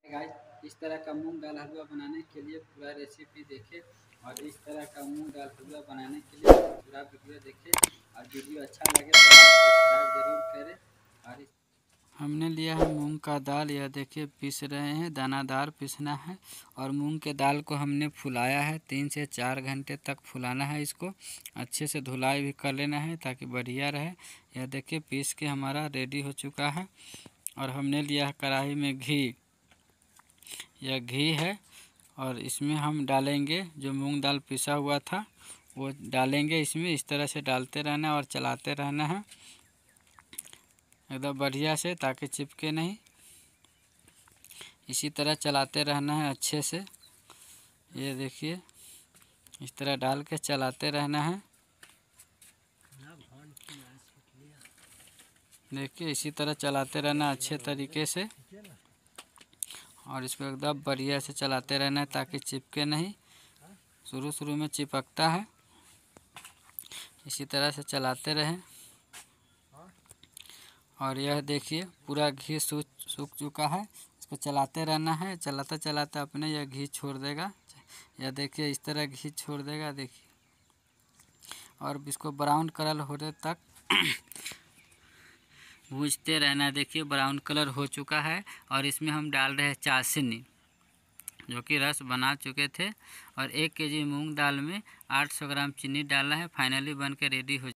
Guys, इस तरह का मूंग दाल हलवा बनाने के लिए पूरा रेसिपी देखें और इस तरह का मूंग दाल हलवा बनाने के लिए पूरा वीडियो देखें और वीडियो अच्छा लगे तो सब्सक्राइब जरूर करें। और हमने लिया है मूंग का दाल, यह देखिए पीस रहे हैं, दानादार पीसना है। और मूंग के दाल को हमने फुलाया है, 3 से 4 घंटे तक फुलाना है। इसको अच्छे से धुलाई भी कर लेना है ताकि बढ़िया रहे। यह देखिए पीस के हमारा रेडी हो चुका है। और हमने लिया है कढ़ाई में घी, यह घी है और इसमें हम डालेंगे जो मूंग दाल पिसा हुआ था वो डालेंगे इसमें। इस तरह से डालते रहना और चलाते रहना है एकदम बढ़िया से ताकि चिपके नहीं। इसी तरह चलाते रहना है अच्छे से। ये देखिए इस तरह डाल के चलाते रहना है। देखिए इसी तरह चलाते रहना अच्छे तरीके से और इसको एकदम बढ़िया से चलाते रहना है ताकि चिपके नहीं। शुरू में चिपकता है, इसी तरह से चलाते रहें। और यह देखिए पूरा घी सूख चुका है। इसको चलाते रहना है, चलाते चलाते अपने यह घी छोड़ देगा। यह देखिए इस तरह घी छोड़ देगा, देखिए। और इसको ब्राउन कलर होने तक भूंजते रहना। देखिए ब्राउन कलर हो चुका है और इसमें हम डाल रहे हैं चाशनी, जो कि रस बना चुके थे। और 1 केजी मूंग दाल में 800 ग्राम चीनी डालना है। फाइनली बन के रेडी हो